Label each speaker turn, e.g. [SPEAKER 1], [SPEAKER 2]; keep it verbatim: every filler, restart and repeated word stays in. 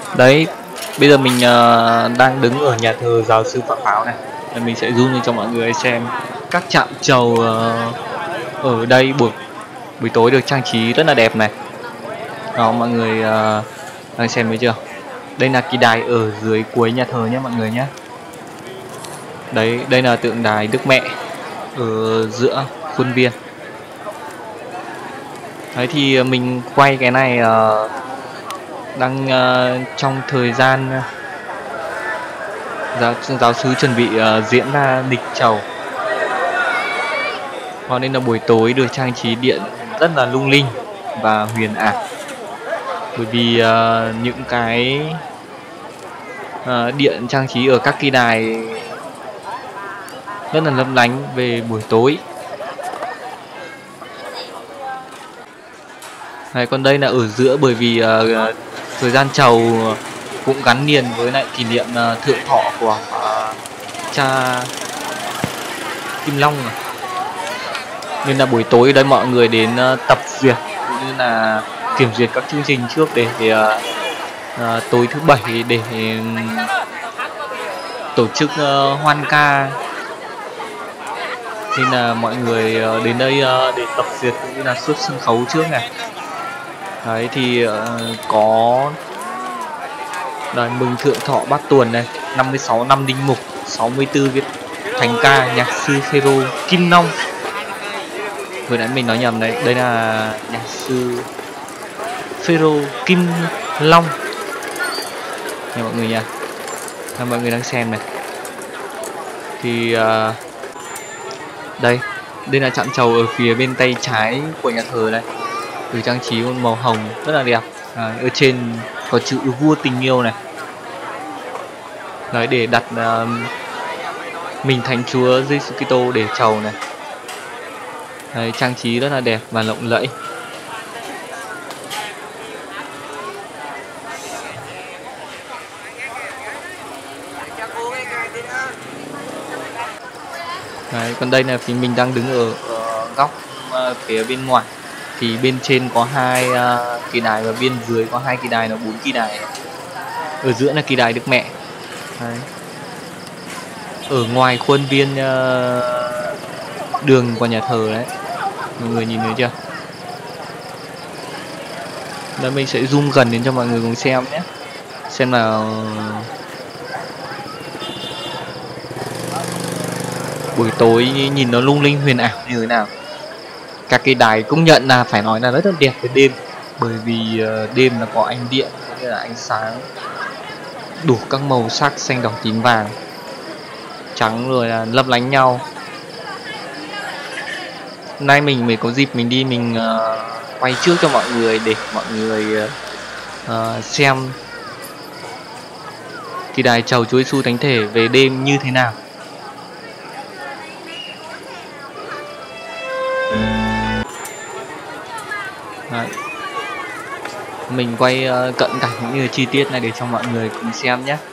[SPEAKER 1] Đấy, bây giờ mình uh, đang đứng ở nhà thờ giáo sư Phạm Pháo này. Và mình sẽ zoom lên cho mọi người xem các trạm trầu uh, ở đây buổi buổi tối được trang trí rất là đẹp này. Đó, mọi người uh, đang xem thấy chưa? Đây là kỳ đài ở dưới cuối nhà thờ nhé mọi người nhé. Đấy, đây là tượng đài Đức Mẹ ở giữa khuôn viên. Đấy thì mình quay cái này uh, đang uh, trong thời gian giáo, giáo sứ chuẩn bị uh, diễn ra lịch trầu. Cho nên là buổi tối được trang trí điện rất là lung linh và huyền ảo. Bởi vì uh, những cái uh, điện trang trí ở các kỳ đài rất là lấp lánh về buổi tối. Đấy, còn đây là ở giữa bởi vì uh, thời gian trầu cũng gắn liền với lại kỷ niệm uh, thượng thọ của uh, cha Kim Long này. Nên là buổi tối đây mọi người đến uh, tập duyệt cũng như là kiểm duyệt các chương trình trước để, để uh, uh, tối thứ bảy để um, tổ chức uh, hoan ca. Nên là mọi người uh, đến đây uh, để tập duyệt cũng như là xuất sân khấu trước này. Đấy thì uh, có đời mừng thượng thọ Bát Tuần này, năm mươi sáu năm đinh mục, sáu mươi tư viết thánh ca nhạc sư Phêrô Kim Long. Vừa nãy mình nói nhầm đấy, đây là nhạc sư Phêrô Kim Long nha mọi người nha. Và mọi người đang xem này. Thì uh, đây, đây là trạm trầu ở phía bên tay trái của nhà thờ này, được trang trí màu hồng rất là đẹp. À, ở trên có chữ vua tình yêu này. Đấy, để đặt uh, mình Thánh Chúa Giêsu Kitô để trầu này. Đấy, trang trí rất là đẹp và lộng lẫy. Đấy, còn đây là phía mình đang đứng ở, ở góc uh, phía bên ngoài. Thì bên trên có hai uh, kỳ đài và bên dưới có hai kỳ đài, là bốn kỳ đài. Ở giữa là kỳ đài Đức Mẹ. Đấy. Ở ngoài khuôn viên uh, đường qua nhà thờ đấy, mọi người nhìn thấy chưa? Đó, mình sẽ zoom gần đến cho mọi người cùng xem nhé, xem nào buổi tối nhìn nó lung linh huyền ảo như thế nào. Các cái đài công nhận là phải nói là rất là đẹp về đêm, bởi vì uh, đêm là có ánh điện cũng như là ánh sáng đủ các màu sắc xanh đỏ tím vàng trắng rồi là lấp lánh nhau. Nay mình mới có dịp mình đi mình uh, quay trước cho mọi người để mọi người uh, xem kỳ đài chầu Chúa Giêsu Thánh Thể về đêm như thế nào. Đấy. Mình quay uh, cận cảnh cũng như chi tiết này để cho mọi người cùng xem nhé.